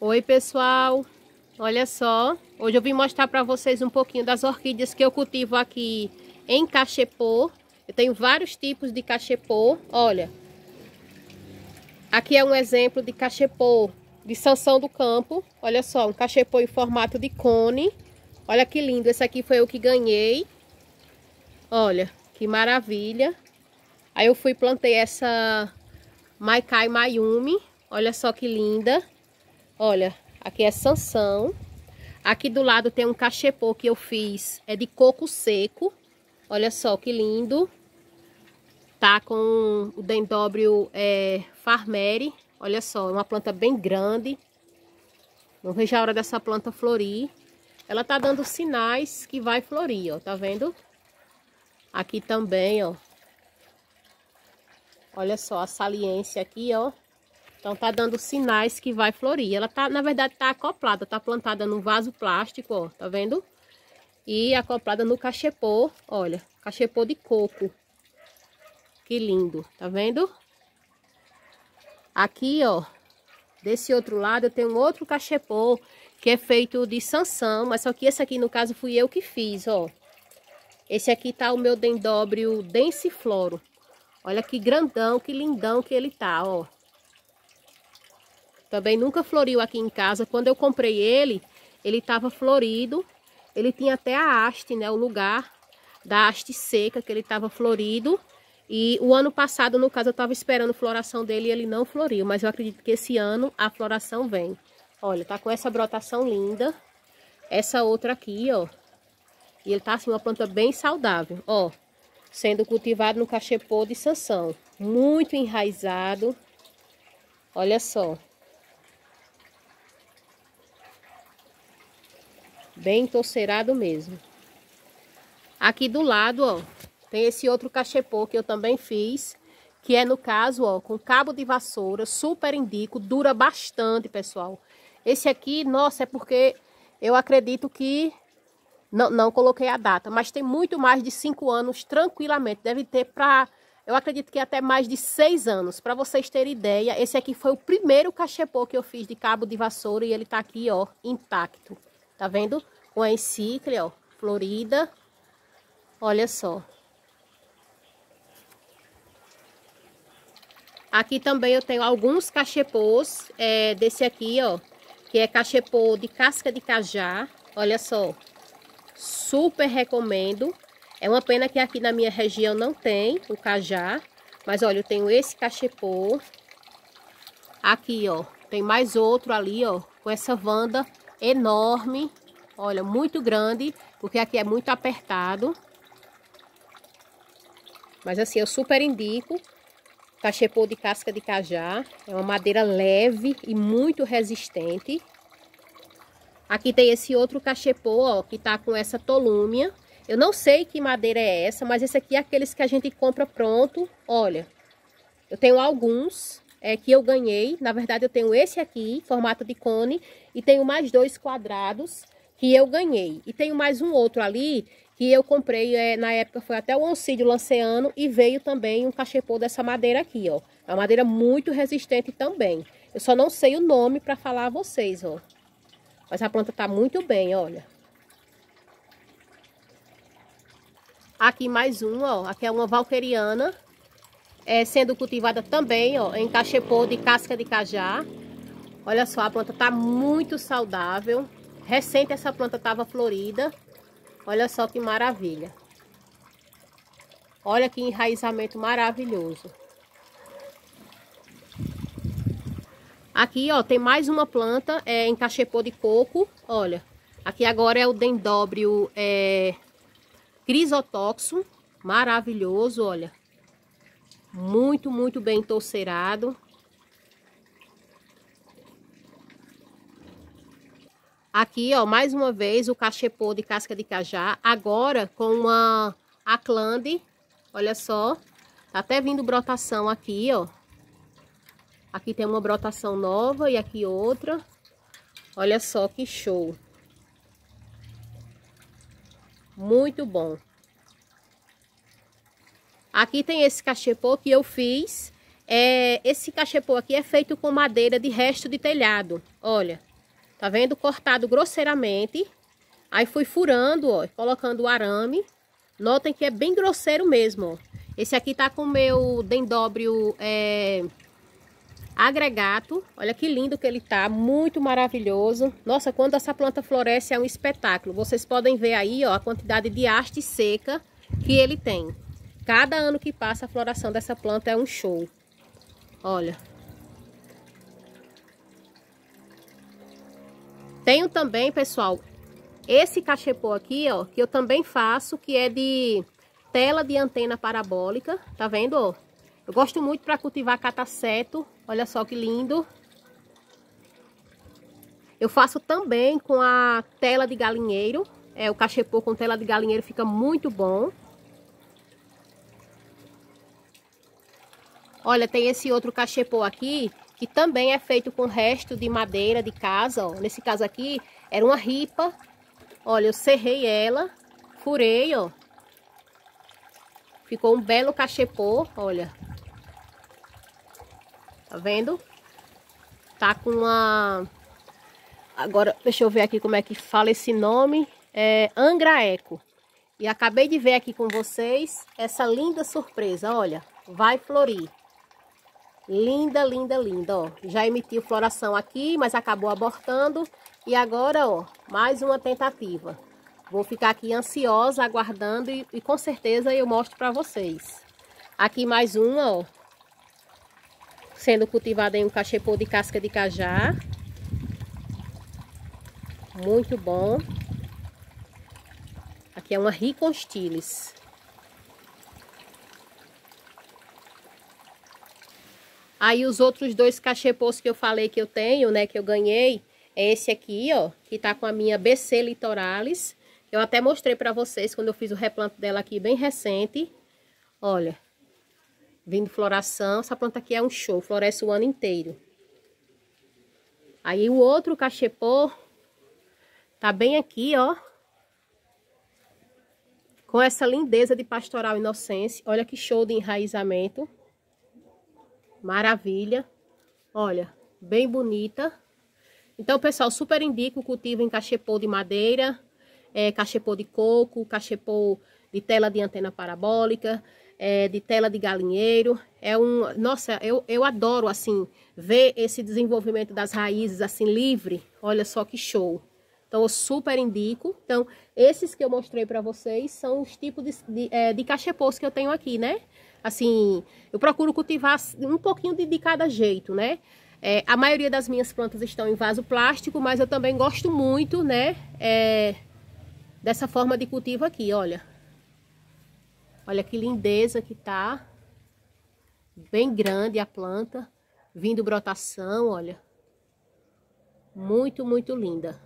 Oi pessoal, olha só, hoje eu vim mostrar para vocês um pouquinho das orquídeas que eu cultivo aqui em cachepô. Eu tenho vários tipos de cachepô, olha. Aqui é um exemplo de cachepô de Sansão do Campo, olha só, um cachepô em formato de cone. Olha que lindo, esse aqui foi eu que ganhei, olha, que maravilha. Aí eu fui e plantei essa Maikai Mayumi, olha só que linda. Olha, aqui é Sansão. Aqui do lado tem um cachepô que eu fiz, é de coco seco. Olha só que lindo. Tá com o dendróbio Farmeri. Olha só, é uma planta bem grande. Não vejo a hora dessa planta florir. Ela tá dando sinais que vai florir, ó, tá vendo? Aqui também, ó. Olha só a saliência aqui, ó. Então tá dando sinais que vai florir. Ela tá, na verdade, tá acoplada, tá plantada num vaso plástico, ó, tá vendo? E acoplada no cachepô, olha, cachepô de coco. Que lindo, tá vendo? Aqui, ó, desse outro lado eu tenho um outro cachepô que é feito de Sansão, mas só que esse aqui, no caso, fui eu que fiz, ó. Esse aqui tá o meu dendróbio densifloro. Olha que grandão, que lindão que ele tá, ó. Também nunca floriu aqui em casa. Quando eu comprei ele estava florido. Ele tinha até a haste, né? O lugar da haste seca, que ele estava florido. E o ano passado, no caso, eu estava esperando a floração dele e ele não floriu. Mas eu acredito que esse ano a floração vem. Olha, tá com essa brotação linda. Essa outra aqui, ó. E ele tá assim, uma planta bem saudável, ó. Sendo cultivado no cachepô de Sansão. Muito enraizado. Olha só. Bem torceirado mesmo. Aqui do lado, ó, tem esse outro cachepô que eu também fiz, que é no caso, ó, com cabo de vassoura, super indico, dura bastante, pessoal. Esse aqui, nossa, é porque eu acredito que não coloquei a data, mas tem muito mais de 5 anos tranquilamente. Deve ter eu acredito que até mais de 6 anos. Para vocês terem ideia, esse aqui foi o primeiro cachepô que eu fiz de cabo de vassoura e ele tá aqui, ó, intacto. Tá vendo? Com a encíclia, ó, florida. Olha só. Aqui também eu tenho alguns cachepôs, desse aqui, ó, que é cachepô de casca de cajá. Olha só. Super recomendo. É uma pena que aqui na minha região não tem o cajá. Mas, olha, eu tenho esse cachepô. Aqui, ó, tem mais outro ali, ó, com essa vanda enorme. Olha, muito grande, porque aqui é muito apertado. Mas assim, eu super indico. Cachepô de casca de cajá. É uma madeira leve e muito resistente. Aqui tem esse outro cachepô, ó, que tá com essa tolúmia. Eu não sei que madeira é essa, mas esse aqui é aqueles que a gente compra pronto. Olha, eu tenho alguns que eu ganhei. Na verdade, eu tenho esse aqui, formato de cone, e tenho mais 2 quadrados que eu ganhei. E tenho mais um outro ali que eu comprei, na época foi até o oncídio lanceano, e veio também um cachepô dessa madeira aqui, ó. É uma madeira muito resistente também. Eu só não sei o nome para falar a vocês, ó. Mas a planta tá muito bem, olha. Aqui mais um, ó. Aqui é uma valqueriana. Sendo cultivada também, ó, em cachepô de casca de cajá. Olha só, a planta tá muito saudável. Recente essa planta estava florida. Olha só que maravilha. Olha que enraizamento maravilhoso. Aqui, ó, tem mais uma planta em cachepô de coco. Olha, aqui agora é o dendróbio Crisotoxo. Maravilhoso, olha. Muito, muito bem torceirado. Aqui, ó, mais uma vez o cachepô de casca de cajá. Agora com a Aclande. Olha só. Tá até vindo brotação aqui, ó. Aqui tem uma brotação nova e aqui outra. Olha só que show. Muito bom. Aqui tem esse cachepô que eu fiz. Esse cachepô aqui é feito com madeira de resto de telhado. Olha, Tá vendo? Cortado grosseiramente. Aí fui furando, ó, colocando o arame. Notem que é bem grosseiro mesmo, ó. Esse aqui tá com o meu dendróbio agregato. Olha que lindo que ele tá, muito maravilhoso. Nossa, quando essa planta floresce é um espetáculo. Vocês podem ver aí, ó, a quantidade de haste seca que ele tem. Cada ano que passa a floração dessa planta é um show. Olha. Tenho também, pessoal, esse cachepô aqui, ó, que eu também faço, que é de tela de antena parabólica, tá vendo, ó? Eu gosto muito para cultivar cataceto, olha só que lindo. Eu faço também com a tela de galinheiro, o cachepô com tela de galinheiro fica muito bom. Olha, tem esse outro cachepô aqui, que também é feito com resto de madeira de casa, ó. Nesse caso aqui, era uma ripa. Olha, eu serrei ela, furei, ó. Ficou um belo cachepô, olha. Tá vendo? Tá com uma... Agora, deixa eu ver aqui como é que fala esse nome. É Angra Eco. E acabei de ver aqui com vocês essa linda surpresa, olha. Vai florir. Linda, linda, linda, ó. Já emitiu floração aqui, mas acabou abortando. E agora, ó, mais uma tentativa. Vou ficar aqui ansiosa, aguardando e com certeza eu mostro pra vocês. Aqui mais uma, ó. Sendo cultivada em um cachepô de casca de cajá. Muito bom. Aqui é uma Riconstilis. Aí os outros dois cachepôs que eu falei que eu tenho, né, que eu ganhei, é esse aqui, ó, que tá com a minha BC Litoralis. Eu até mostrei pra vocês quando eu fiz o replanto dela aqui, bem recente. Olha, vindo floração, essa planta aqui é um show, floresce o ano inteiro. Aí o outro cachepô tá bem aqui, ó, com essa lindeza de Pastoral Inocência. Olha que show de enraizamento. Maravilha. Olha, bem bonita. Então, pessoal, super indico o cultivo em cachepô de madeira, cachepô de coco, cachepô de tela de antena parabólica, de tela de galinheiro. Nossa, eu adoro, assim, ver esse desenvolvimento das raízes, assim, livre. Olha só que show. Então, eu super indico. Então, esses que eu mostrei para vocês são os tipos de cachepôs que eu tenho aqui, né? Assim, eu procuro cultivar um pouquinho de cada jeito, né? A maioria das minhas plantas estão em vaso plástico, mas eu também gosto muito, né? Dessa forma de cultivo aqui, olha. Olha que lindeza que tá. Bem grande a planta. Vindo brotação, olha. Muito, muito linda.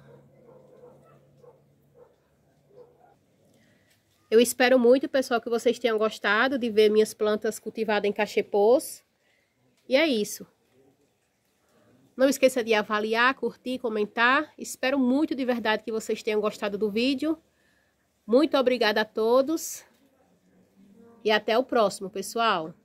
Eu espero muito, pessoal, que vocês tenham gostado de ver minhas plantas cultivadas em cachepôs. E é isso. Não esqueça de avaliar, curtir, comentar. Espero muito de verdade que vocês tenham gostado do vídeo. Muito obrigada a todos. E até o próximo, pessoal.